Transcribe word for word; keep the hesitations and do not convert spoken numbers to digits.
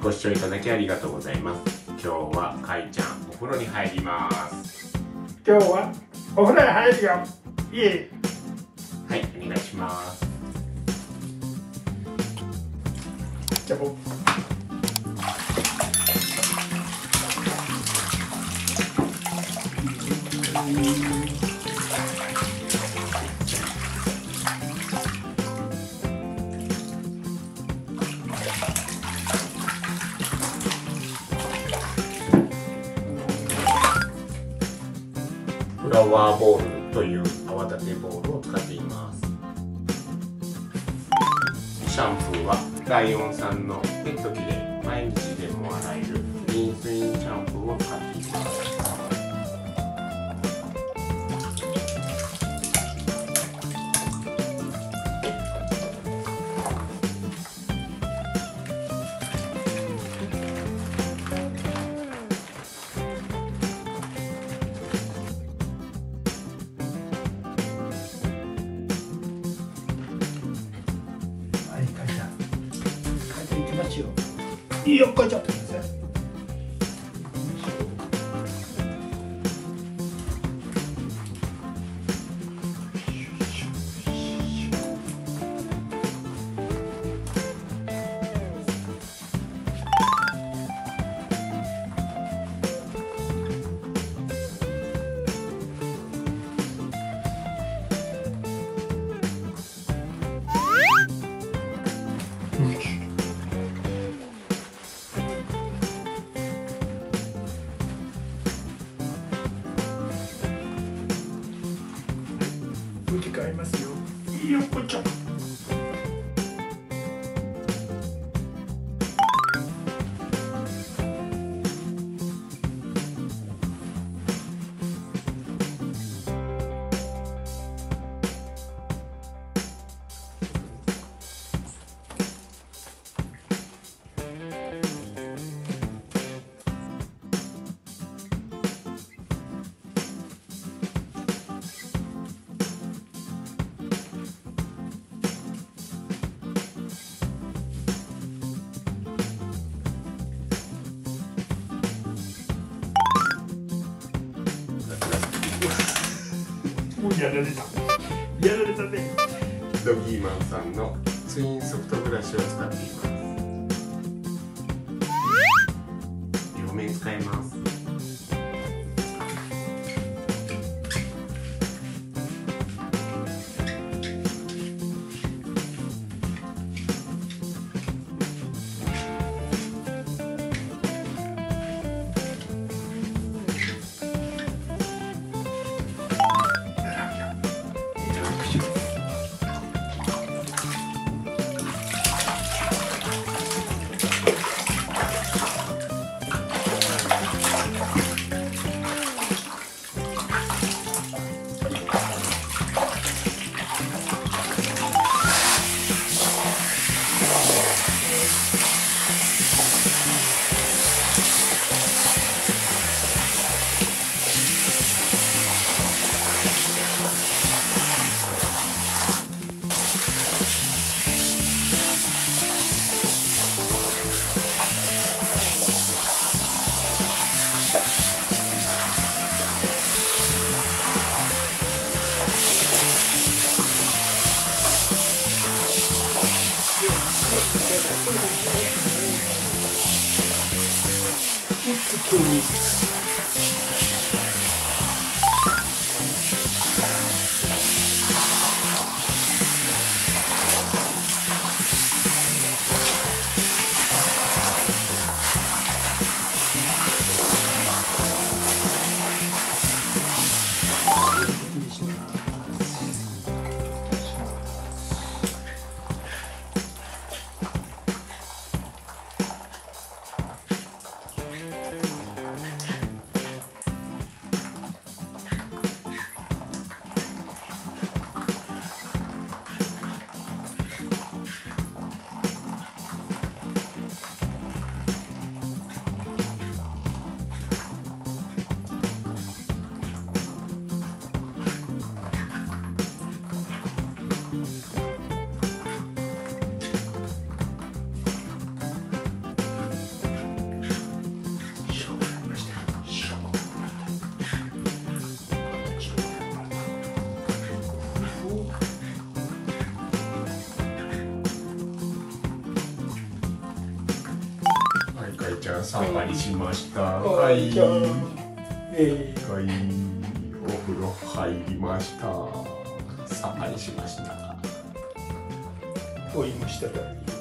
ご視聴いただきありがとうございます。今日はかいちゃんお風呂に入ります。 今日はお風呂に入るよ。いえ。 はい、お願いします。 じゃあ僕フラワーボールという泡立てボールを使っています。シャンプーはライオンさんのペット機で毎日でも洗えるリンスインシャンプーを使っています。 いいよ、こいちゃってください。向き変えますよ。いいよ、こっちゃ。もうやられた。やられたね。 ドギーマンさんのツインソフトブラシを使っています。両面使います。 ゃんさっぱりしました。はい。 かいちゃん。えー、 はい。お風呂入りました。さっぱりしました。 お湯もしたたり。